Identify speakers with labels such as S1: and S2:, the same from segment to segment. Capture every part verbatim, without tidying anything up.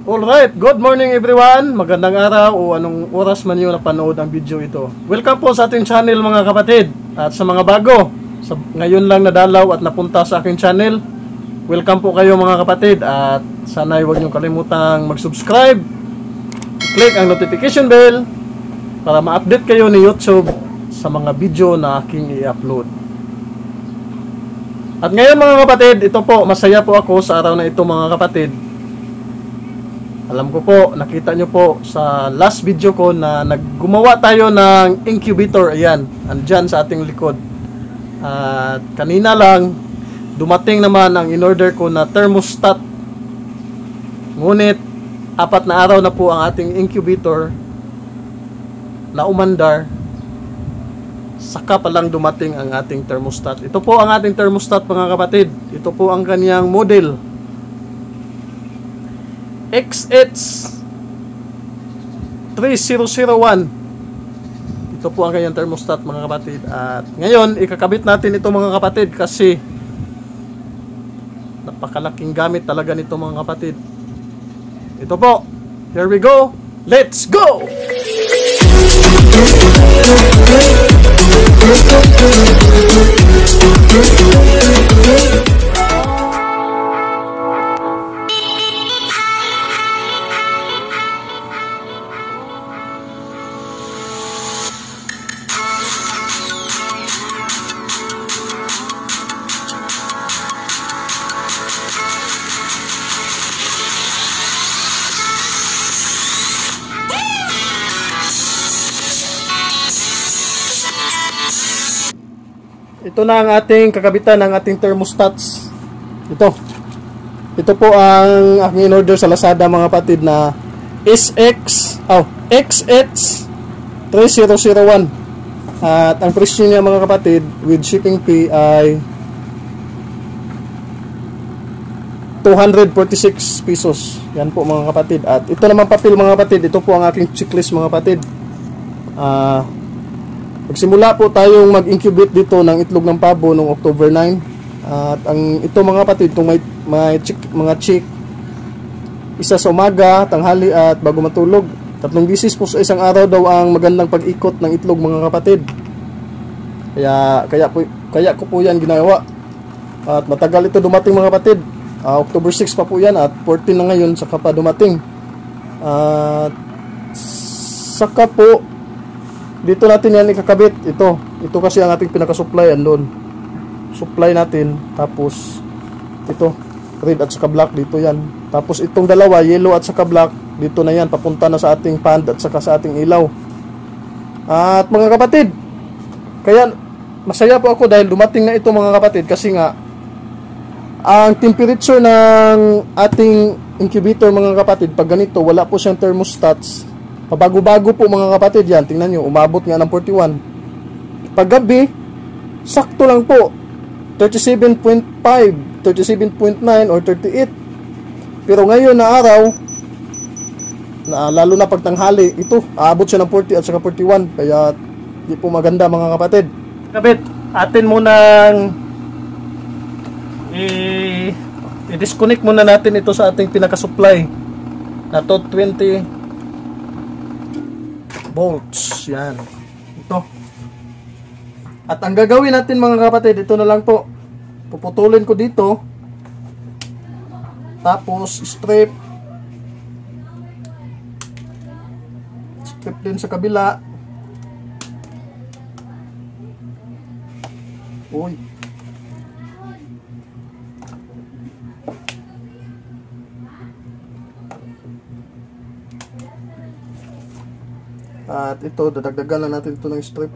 S1: Alright, good morning everyone. Magandang araw o anong oras man yung napanood ang video ito. Welcome po sa ating channel mga kapatid. At sa mga bago, sa, ngayon lang nadalaw at napunta sa aking channel, welcome po kayo mga kapatid. At sana'y huwag niyong kalimutang mag-subscribe, click ang notification bell para ma-update kayo ni YouTube sa mga video na aking i-upload. At ngayon mga kapatid, ito po, masaya po ako sa araw na ito mga kapatid. Alam ko po, nakita nyo po sa last video ko na naggumawa tayo ng incubator. Ayan, andyan sa ating likod. At kanina lang, dumating naman ang in-order ko na thermostat. Ngunit, apat na araw na po ang ating incubator na umandar. Saka pa lang dumating ang ating thermostat. Ito po ang ating thermostat mga kapatid. Ito po ang kanyang model. X H three thousand one. Ito po ang kanyang thermostat mga kapatid. At ngayon ikakabit natin ito mga kapatid kasi napakalaking gamit talaga nito mga kapatid. Ito po. Here we go. Let's go. Ito na ang ating kakabitan ng ating thermostats. Ito. Ito po ang aking in-order sa Lazada mga kapatid na S X oh, X H three thousand one. At ang presyo niya mga kapatid with shipping fee ay two hundred forty-six pesos. Yan po mga kapatid. At ito naman papel mga kapatid. Ito po ang aking checklist mga kapatid. Ah... Uh, Magsimula po tayong mag-incubate dito ng itlog ng pabo noong October nine. At ang ito mga kapatid, itong may, may chick, mga chick, isa sa umaga, tanghali at bago matulog. Tatlong bisis po sa isang araw daw ang magandang pag-ikot ng itlog mga kapatid. Kaya, kaya, po, kaya ko po yan ginawa. At matagal ito dumating mga kapatid. Uh, October six pa po yan at fourteen na ngayon saka pa dumating. At saka po dito natin yan ikakabit. Ito, ito kasi ang ating pinaka-supply andun. Supply natin. Tapos ito, red at saka black dito yan. Tapos itong dalawa, yellow at saka black, dito na yan, papunta na sa ating pan at saka sa ating ilaw. At mga kapatid, kaya masaya po ako dahil dumating na ito mga kapatid. Kasi nga ang temperature ng ating incubator mga kapatid, pag ganito, wala po siyang thermostats. Pabago-bago po mga kapatid yan. Tingnan nyo, umabot nga ng forty-one. Paggabi, sakto lang po. thirty-seven point five, thirty-seven point nine or thirty-eight. Pero ngayon na araw, na, lalo na pagtanghali, ito, aabot siya ng forty at saka forty-one. Kaya di po maganda mga kapatid. Kapit, atin munang i- i-disconnect muna natin ito sa ating pinaka-supply na to twenty volts. Yan. Ito. At ang gagawin natin mga kapatid, ito na lang po. Puputulin ko dito. Tapos strip. Strip din sa kabila. Uy. At ito, dadagdagan lang natin ito ng strip.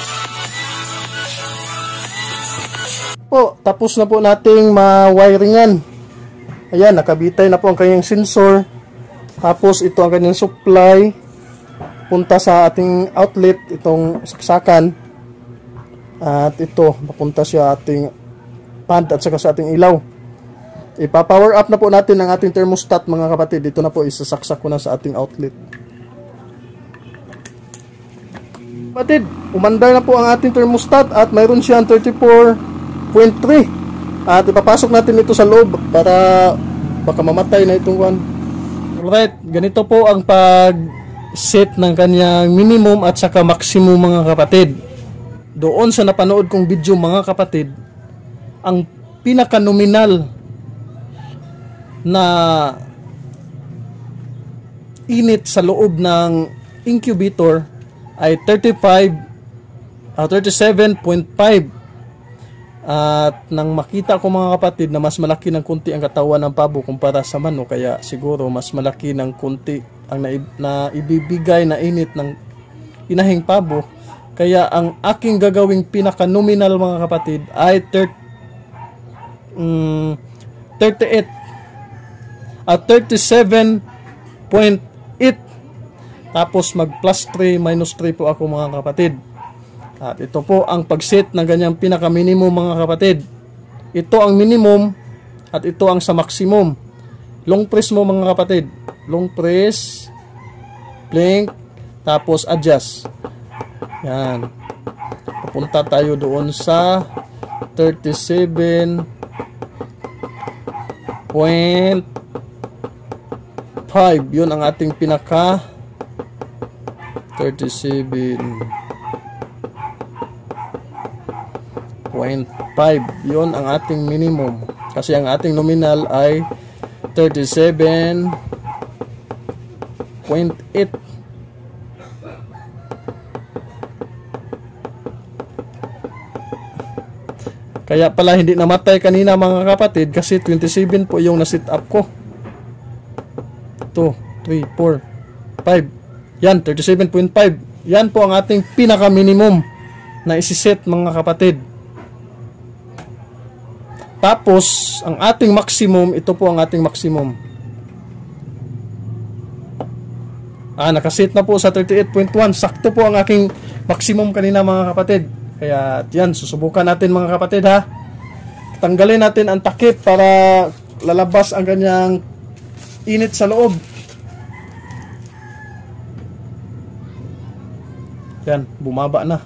S1: Po, tapos na po nating ma-wiringan. Ayan, nakabitay na po ang kanyang sensor. Tapos ito ang kanyang supply. Punta sa ating outlet, itong saksakan. At ito, mapunta siya ating pad at saka sa ating ilaw. Ipa-power up na po natin ang ating thermostat mga kapatid. Ito na po, isasaksak ko na sa ating outlet. Kapatid, umandar na po ang ating thermostat at mayroon siyang thirty-four point three. At ipapasok natin ito sa loob para baka mamatay na itong one. Alright, ganito po ang pag-set ng kanyang minimum at saka maximum mga kapatid. Doon sa napanood kong video mga kapatid, ang pinaka-nominal na init sa loob ng incubator ay thirty-five, uh, thirty-seven point five. At nang makita ko mga kapatid na mas malaki ng kunti ang katawan ng pabo kumpara sa manok, kaya siguro mas malaki ng kunti ang na, na ibibigay na init ng inahing pabo. Kaya ang aking gagawing pinaka-nominal mga kapatid ay thirty-eight at thirty-seven point eight. Tapos mag plus three minus three po ako mga kapatid. At ito po ang pag-set ng ganyang pinaka-minimum mga kapatid. Ito ang minimum at ito ang sa maximum. Long press mo mga kapatid. Long press, blink, tapos adjust. Yan. Papunta tayo doon sa thirty-seven point five. Yun ang ating pinaka thirty-seven point five. Yun ang ating minimum. Kasi ang ating nominal ay thirty-seven point eight. Kaya pala hindi namatay kanina mga kapatid kasi twenty-seven po yung na-set up ko. two, three, four, five. Yan, thirty-seven point five. Yan po ang ating pinaka-minimum na isi-set mga kapatid. Tapos, ang ating maximum, ito po ang ating maximum. Ah, nakaset na po sa thirty-eight point one. Sakto po ang aking maximum kanina mga kapatid. Kaya, yan, susubukan natin mga kapatid ha. Tanggalin natin ang takip para lalabas ang kanyang init sa loob. Yan, bumaba na.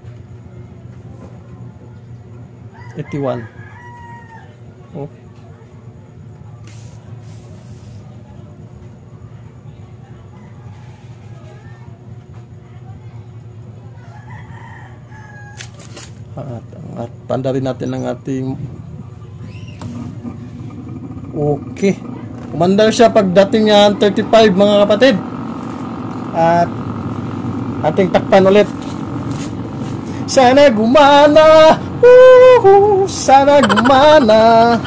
S1: eighty-one. Oh. At, at tanda rin natin ang ating okay. Umandar siya pagdating niya thirty-five mga kapatid. At ating takpan ulit. Sana gumana. Woohoo! Sana gumana.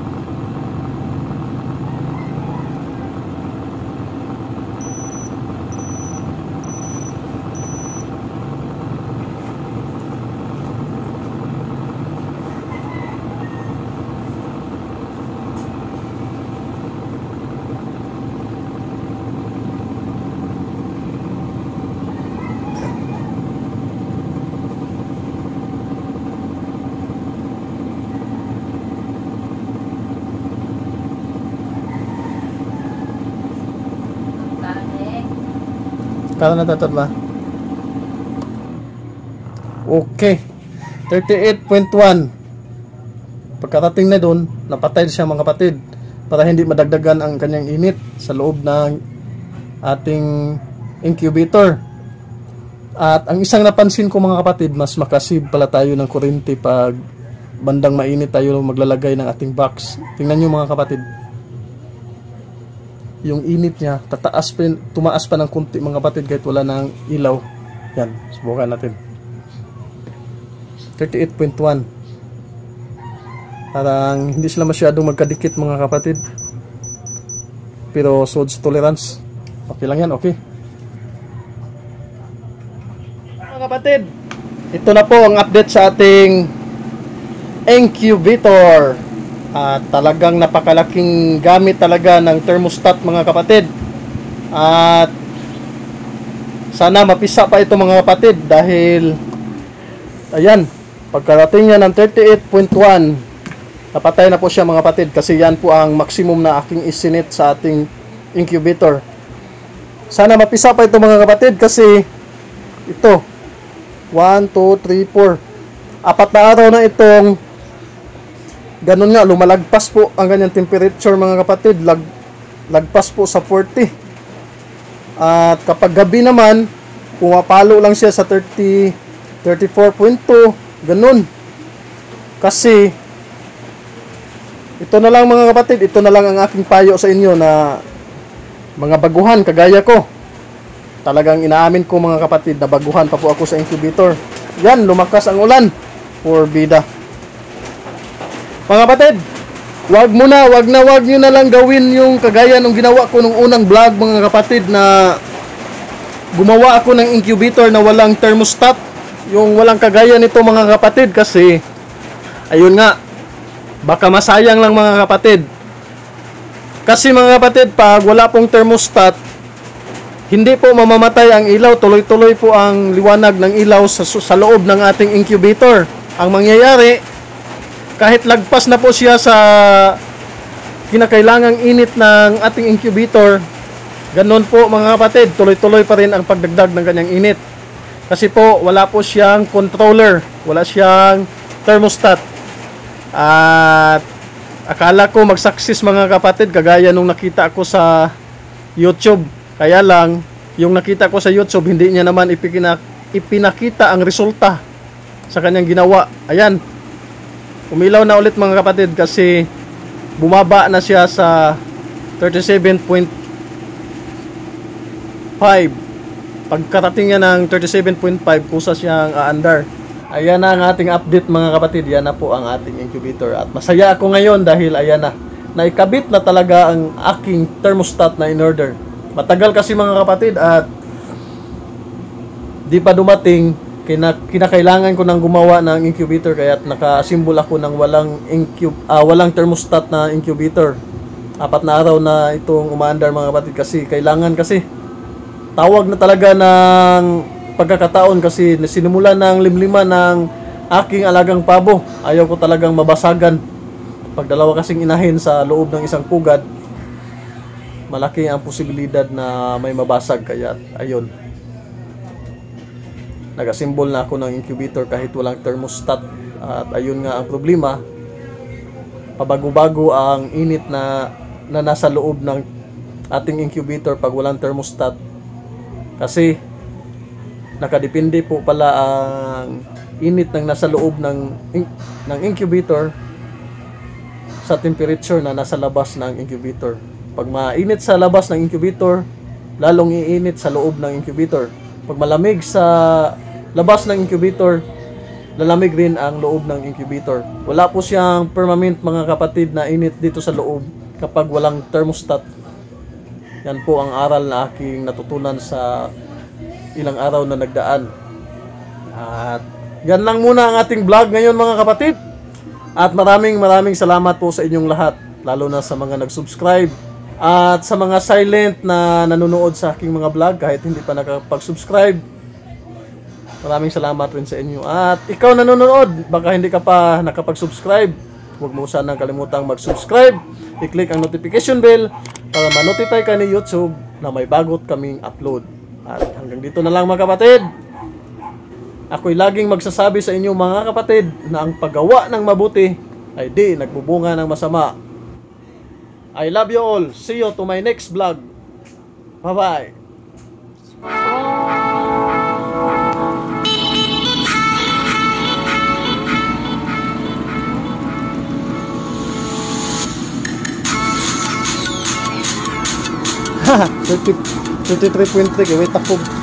S1: Kala na tatat ba? Okay. thirty-eight point one. Pagkarating na doon, napatay siya mga kapatid para hindi madagdagan ang kanyang init sa loob ng ating incubator. At ang isang napansin ko mga kapatid, mas makasave pala tayo ng kuryente pag bandang mainit tayo maglalagay ng ating box. Tingnan nyo mga kapatid. Yung init niya, tataas pa, tumaas pa ng kunti mga kapatid kahit wala ng ilaw. Yan, subukan natin. thirty-eight point one. Parang hindi sila masyadong magkadikit mga kapatid. Pero sods tolerance. Okay lang yan, okay. Mga kapatid, ito na po ang update sa ating incubator. At talagang napakalaking gamit talaga ng thermostat mga kapatid. At sana mapisa pa ito mga kapatid dahil ayan, pagkarating niya ng thirty-eight point one, napatay na po siya mga kapatid, kasi yan po ang maximum na aking isinit sa ating incubator. Sana mapisa pa ito mga kapatid, kasi ito one, two, three, four, apat na araw na itong ganun nga, lumalagpas po ang ganyang temperature mga kapatid. Lag, lagpas po sa forty. At kapag gabi naman, pumapalo lang siya sa thirty, thirty-four point two, ganun. Kasi ito na lang mga kapatid, ito na lang ang aking payo sa inyo na mga baguhan kagaya ko. Talagang inaamin ko mga kapatid na baguhan pa po ako sa incubator. Yan, lumakas ang ulan. For bida. Mga kapatid, wag mo na, wag na wag nyo na lang gawin yung kagaya nung ginawa ko nung unang vlog mga kapatid, na gumawa ako ng incubator na walang thermostat. Yung walang kagaya nito mga kapatid, kasi ayun nga, baka masayang lang mga kapatid. Kasi mga kapatid, pag wala pong thermostat, hindi po mamamatay ang ilaw, tuloy-tuloy po ang liwanag ng ilaw sa, sa loob ng ating incubator. Ang mangyayari, kahit lagpas na po siya sa kinakailangang init ng ating incubator, ganun po mga kapatid, tuloy-tuloy pa rin ang pagdagdag ng kanyang init. Kasi po, wala po siyang controller, wala siyang thermostat. At akala ko mag-success mga kapatid, kagaya nung nakita ko sa YouTube. Kaya lang, yung nakita ko sa YouTube, hindi niya naman ipikinak ipinakita ang resulta sa kanyang ginawa. Ayan, umilaw na ulit mga kapatid, kasi bumaba na siya sa thirty-seven point five. Pagkarating niya ng thirty-seven point five, kusa siyang aandar. Ayan na ang ating update mga kapatid. Yan na po ang ating incubator. At masaya ako ngayon dahil ayan na, naikabit na talaga ang aking thermostat na in-order. Matagal kasi mga kapatid at di pa dumating. Kina, kinakailangan ko nang gumawa ng incubator, kaya nakasimbol ako ng walang incub, uh, walang thermostat na incubator. Apat na araw na itong umaandar mga kapatid, kasi kailangan, kasi tawag na talaga ng pagkakataon, kasi sinimula ng limlima ng aking alagang pabo. Ayaw ko talagang mabasagan. Pag dalawa kasing inahin sa loob ng isang pugad, malaki ang posibilidad na may mabasag. Kaya ayun, nagasimbol na ako ng incubator kahit walang thermostat. At ayun nga ang problema, pabago-bago ang init na, na nasa loob ng ating incubator pag walang thermostat. Kasi nakadepende po pala ang init ng nasa loob ng, ng incubator sa temperature na nasa labas ng incubator. Pag mainit sa labas ng incubator, lalong iinit sa loob ng incubator. Pag malamig sa labas ng incubator, lalamig rin ang loob ng incubator. Wala po siyang permanent mga kapatid na init dito sa loob kapag walang thermostat. Yan po ang aral na aking natutunan sa ilang araw na nagdaan. At yan lang muna ang ating vlog ngayon mga kapatid. At maraming maraming salamat po sa inyong lahat, lalo na sa mga nag-subscribe at sa mga silent na nanonood sa aking mga vlog kahit hindi pa nakapag-subscribe. Maraming salamat rin sa inyo. At ikaw nanonood, baka hindi ka pa nakapag-subscribe, huwag mo sanang kalimutang mag-subscribe. I-click ang notification bell para ma-notify ka ni YouTube na may bagot kaming upload. At hanggang dito na lang mga kapatid. Ako'y laging magsasabi sa inyo mga kapatid na ang paggawa ng mabuti ay di nagbubunga ng masama. I love you all. See you to my next vlog. Bye-bye. thirty, thirty-three point three, wait ako.